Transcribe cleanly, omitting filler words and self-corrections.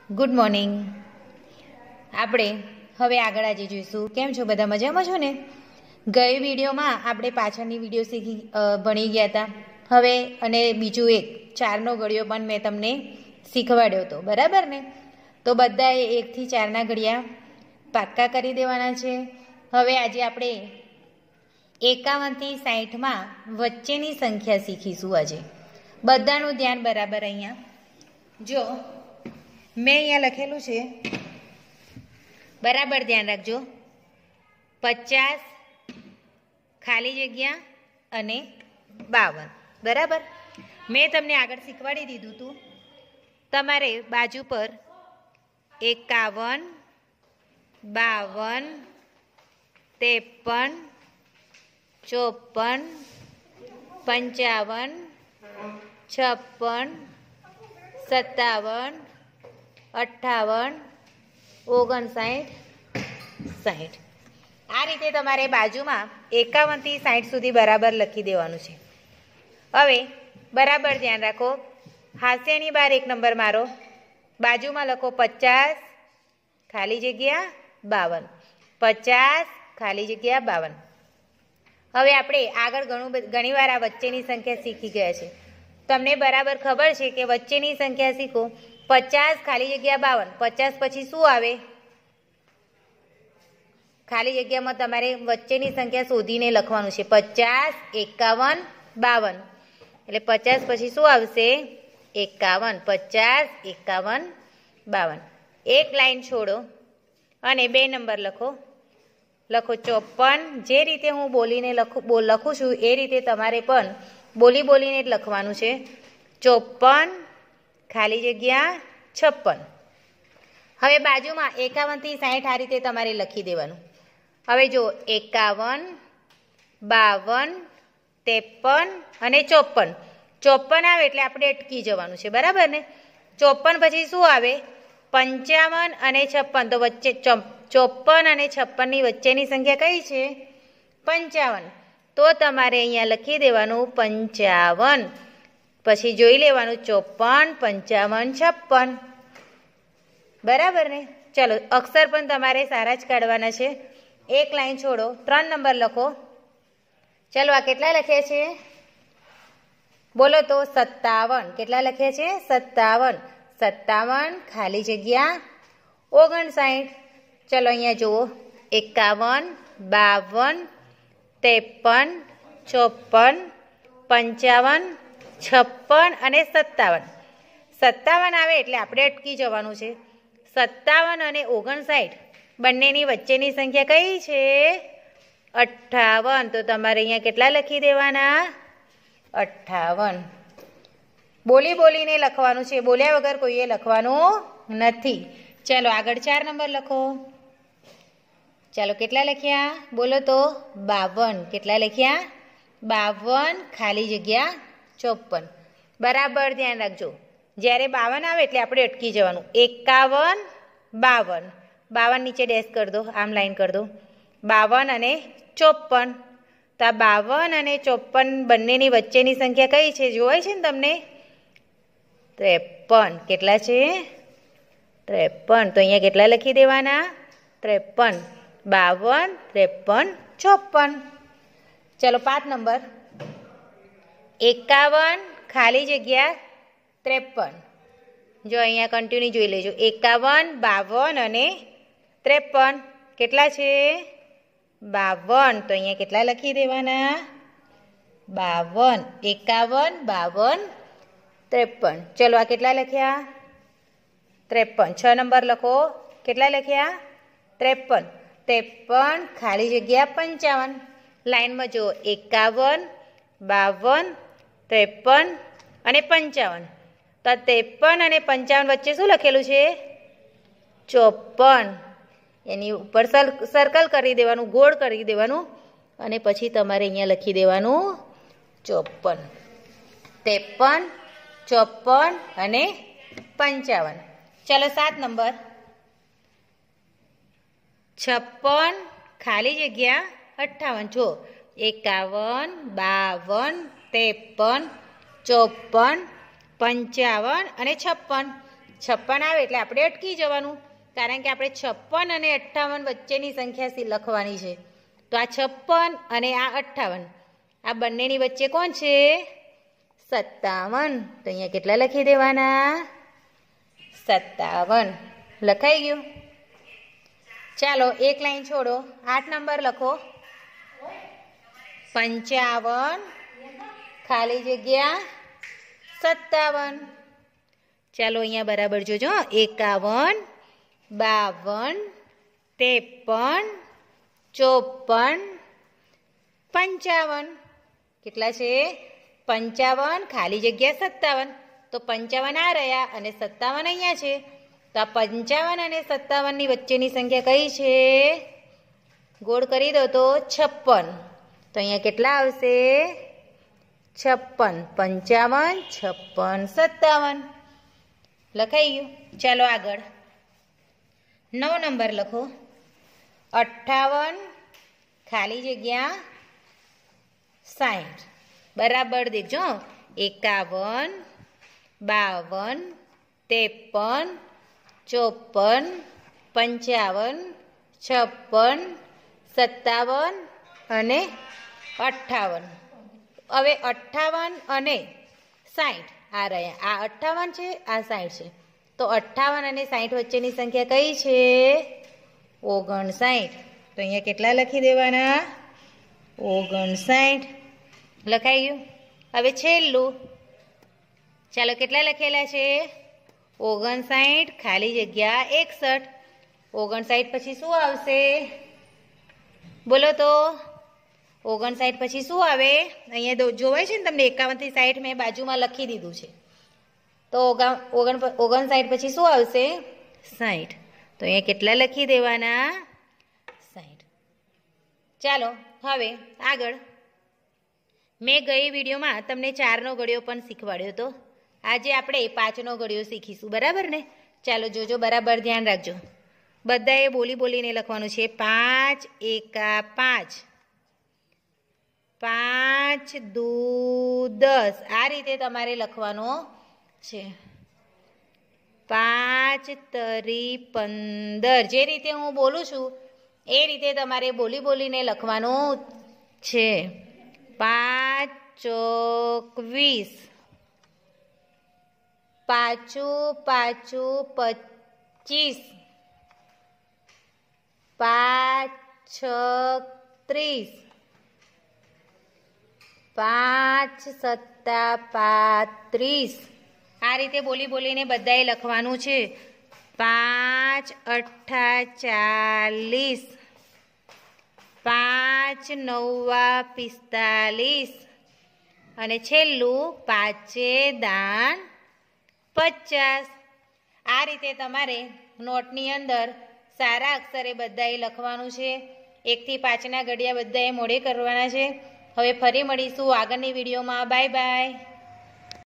Good morning. આપણે હવે આગળ આજે જોઈશું. કેમ છો બધા? મજામાં છો ને? ગઈ વિડીયોમાં આપણે પાછળની વિડીયો ભણી ગયા હતા. હવે અને બીજું એક 4નો ઘડિયો પણ મેં તમને શીખવાડ્યો હતો, બરાબર ને? તો બધાએ 1 થી 4ના ઘડિયા પાક્કા કરી દેવાના છે. હવે આજે આપણે 51 થી 60માં વચ્ચેની સંખ્યા શીખીશું. આજે બધાનું ધ્યાન બરાબર અહીંયા જો, મેં અહીંયા લખેલું છે, બરાબર ધ્યાન રાખજો. 50 ખાલી જગ્યા અને 52, બરાબર. મેં તમને આગળ શીખવાડી દીધું હતું. તમારે બાજુ પર 51, 52, 53, 54, 55, 56, 57, 58, 59, 60 આ રીતે તમારે બાજુમાં 51 થી 60 સુધી બરાબર લખી દેવાનું છે. હવે બરાબર ધ્યાન રાખો, હાસ્યની બહાર 1 નંબર મારો, બાજુમાં લખો 50 ખાલી જગ્યા 52, 50 ખાલી જગ્યા 52. હવે આપણે આગળ ઘણી વાર આ વચ્ચેની સંખ્યા શીખી ગયા છે. તમને બરાબર ખબર છે કે વચ્ચેની સંખ્યા શીખો. 50 ખાલી જગ્યા 52, 50 પછી શું આવે? ખાલી જગ્યામાં તમારે વચ્ચેની સંખ્યા શોધીને લખવાનું છે. 50, 51, 52, એટલે 50 પછી શું આવશે? 51. 50, 51, 52. એક લાઈન છોડો અને 2 નંબર લખો 54. જે રીતે હું બોલીને લખું છું એ રીતે તમારે પણ બોલીને જ લખવાનું છે. 54 ખાલી જગ્યા 56. હવે બાજુમાં 51 થી 60 આ રીતે તમારે લખી દેવાનું. હવે જો 51, 52, 53 અને 54. 54 આવે એટલે આપણે અટકી જવાનું છે, બરાબર ને? 54 પછી શું આવે? 55 અને 56. તો વચ્ચે 54 અને 56 ની વચ્ચેની સંખ્યા કઈ છે? 55. તો તમારે અહીંયા લખી દેવાનું 55. પછી જોઈ લેવાનું 54, 55, 56, બરાબર ને? ચલો, અક્ષર પણ તમારે સારા જ કાઢવાના છે. એક લાઈન છોડો, 3 નંબર લખો. ચલો, આ કેટલા લખ્યા છે? બોલો તો 57. કેટલા લખ્યા છે? 57. 57 ખાલી જગ્યા 59. ચલો અહીંયા જુઓ, 51, 52, 53, 54, 55, 56 અને 57. 57 આવે એટલે આપણે અટકી જવાનું છે. 57 અને 59 બંનેની વચ્ચેની સંખ્યા કઈ છે? 58. તો તમારે અહીંયા કેટલા લખી દેવાના? 58. બોલીને લખવાનું છે, બોલ્યા વગર કોઈએ લખવાનું નથી. ચાલો આગળ 4 નંબર લખો. ચાલો, કેટલા લખ્યા? બોલો તો 52. કેટલા લખ્યા? 52 ખાલી જગ્યા 54. બરાબર ધ્યાન રાખજો, જ્યારે 52 આવે એટલે આપણે અટકી જવાનું. 51, 52. 52 નીચે ડેશ કરી દો, આમ લાઈન કરી દો. 52 અને 54. તો આ 52 અને 54 બંનેની વચ્ચેની સંખ્યા કઈ છે? જોવાય છે ને તમને? 53. કેટલા છે? 53. તો અહીંયા કેટલા લખી દેવાના? 53. 52, 53, 54. ચલો 5 નંબર, 51 ખાલી જગ્યા 53. જો અહીંયા કન્ટિન્યુ જોઈ લેજો. 51, 52 અને 53. કેટલા છે? 52. તો અહીંયા કેટલા લખી દેવાના? 52. 51, 52, 53. ચલો, આ કેટલા લખ્યા? 53. 6 નંબર લખો. કેટલા લખ્યા? 53. 53 ખાલી જગ્યા 55. લાઈનમાં જો, 51, 52, 53 અને 55. તો 53 અને 55 વચ્ચે શું લખેલું છે? 54. એની ઉપર સર્કલ કરી દેવાનું, ગોળ કરી દેવાનું અને પછી તમારે અહીંયા લખી દેવાનું 54. 53, 54 અને 55. ચલો 7 નંબર, 56 ખાલી જગ્યા 58. જો, 51, 52, 53, 54, 55 અને 56. 56 આવે એટલે આપણે અટકી જવાનું, કારણ કે આપણે 56 અને 58 વચ્ચેની સંખ્યા લખવાની છે. તો આ 56 અને આ 58, આ બંનેની વચ્ચે કોણ છે? 57. તો અહીંયા કેટલા લખી દેવાના? 57. લખાઈ ગયું. ચાલો એક લાઈન છોડો, 8 નંબર લખો. 55 ખાલી જગ્યા 57. ચાલો અહીંયા બરાબર જોજો. 51, 52, 53, 54, 55. કેટલા છે? 55 ખાલી જગ્યા 57. તો 55 આ રહ્યા અને 57 અહીંયા છે. તો આ 55 અને 57 ની વચ્ચેની સંખ્યા કઈ છે? ગોળ કરી દો તો 56. તો અહીંયા કેટલા આવશે? 56. 55, 56, 57. લખાઈ ગયું. ચાલો આગળ 9 નંબર લખો. 58 ખાલી જગ્યા 60. બરાબર દેખજો. 51, 52, 53, 54, 55, 56, 57 અને 58. હવે 58 અને 60 આ રહ્યા. આ 58 છે, આ 60 છે. તો 58 અને 60 વચ્ચેની સંખ્યા કઈ છે? 59. તો અહીંયા કેટલા લખી દેવાના? 59. લખાઈ ગયું. હવે છેલ્લું, ચાલો કેટલા લખેલા છે? 59 ખાલી જગ્યા 61. 59 પછી શું આવશે? બોલો તો. 59 પછી શું આવે? અહીંયા જોવાય છે ને તમને? 51 થી 60 મેં બાજુમાં લખી દીધું છે. તો 59 પછી શું આવશે? 60. તો અહીંયા કેટલા લખી દેવાના? 60. ચાલો હવે આગળ. મેં ગઈ વિડીયોમાં તમને 4નો ઘડિયો પણ શીખવાડ્યો હતો. આજે આપણે 5નો ઘડિયો શીખીશું, બરાબર ને? ચાલો જોજો, બરાબર ધ્યાન રાખજો. બધાએ બોલીને લખવાનું છે. 5 એકા 5, 5 દુ 10. આ રીતે તમારે લખવાનો છે. 5 તરી 15. જે રીતે હું બોલું છું એ રીતે તમારે બોલીને લખવાનું છે. 5 ચોક 20, 5 25, 5 6 30, 5 7 35. આ રીતે બોલીને બધાએ લખવાનું છે. 5 8 40, 5 9 45 અને છેલ્લું 5 દાન 50. આ રીતે તમારે નોટની અંદર સારા અક્ષરે બધાએ લખવાનું છે. 1 થી 5ના ઘડિયા બધાએ મોઢે કરવાના છે. હવે ફરી મળીશું આગળની વિડીયોમાં. Bye by.